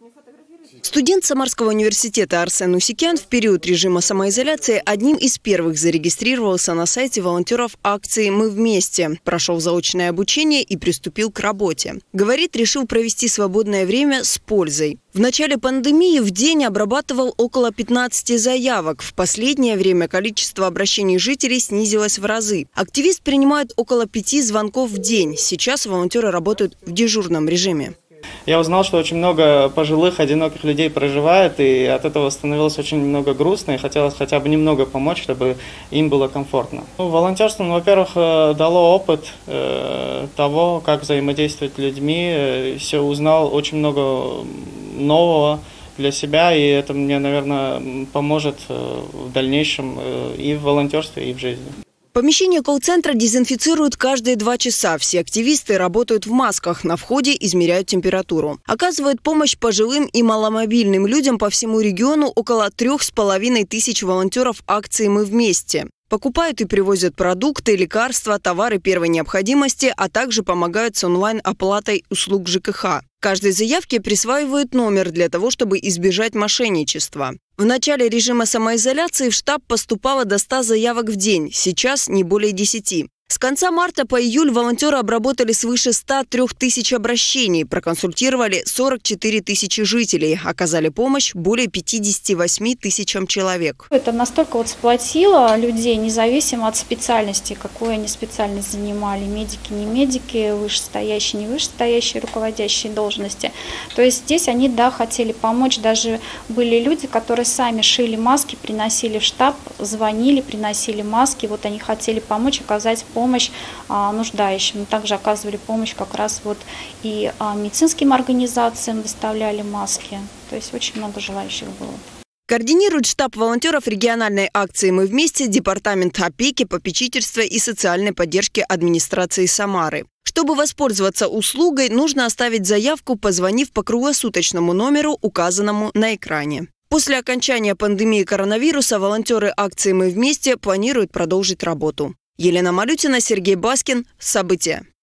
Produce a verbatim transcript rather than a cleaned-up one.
Студент Самарского университета Арсен Усикян в период режима самоизоляции одним из первых зарегистрировался на сайте волонтеров акции «Мы вместе», прошел заочное обучение и приступил к работе. Говорит, решил провести свободное время с пользой. В начале пандемии в день обрабатывал около пятнадцати заявок. В последнее время количество обращений жителей снизилось в разы. Активист принимает около пяти звонков в день. Сейчас волонтеры работают в дежурном режиме. Я узнал, что очень много пожилых, одиноких людей проживает, и от этого становилось очень много грустно, и хотелось хотя бы немного помочь, чтобы им было комфортно. Ну, волонтерство, ну, во-первых, дало опыт э, того, как взаимодействовать с людьми, э, все узнал очень много нового для себя, и это мне, наверное, поможет э, в дальнейшем э, и в волонтерстве, и в жизни. Помещение колл-центра дезинфицируют каждые два часа. Все активисты работают в масках. На входе измеряют температуру. Оказывают помощь пожилым и маломобильным людям по всему региону около трех с половиной тысяч волонтеров акции «Мы вместе». Покупают и привозят продукты, лекарства, товары первой необходимости, а также помогают с онлайн-оплатой услуг ЖКХ. Каждой заявке присваивают номер для того, чтобы избежать мошенничества. В начале режима самоизоляции в штаб поступало до ста заявок в день, сейчас не более десяти. С конца марта по июль волонтеры обработали свыше ста трёх тысяч обращений, проконсультировали сорок четыре тысячи жителей, оказали помощь более пятидесяти восьми тысячам человек. Это настолько вот сплотило людей, независимо от специальности, какую они специальность занимали, медики, не медики, вышестоящие, не вышестоящие, руководящие должности. То есть здесь они, да, хотели помочь, даже были люди, которые сами шили маски, приносили в штаб, звонили, приносили маски, вот они хотели помочь, оказать помощь. помощь а, нуждающим. Также оказывали помощь как раз вот и а, медицинским организациям, доставляли маски. То есть очень много желающих было. Координирует штаб волонтеров региональной акции «Мы вместе» Департамент опеки, попечительства и социальной поддержки администрации Самары. Чтобы воспользоваться услугой, нужно оставить заявку, позвонив по круглосуточному номеру, указанному на экране. После окончания пандемии коронавируса волонтеры акции «Мы вместе» планируют продолжить работу. Елена Малютина, Сергей Баскин. События.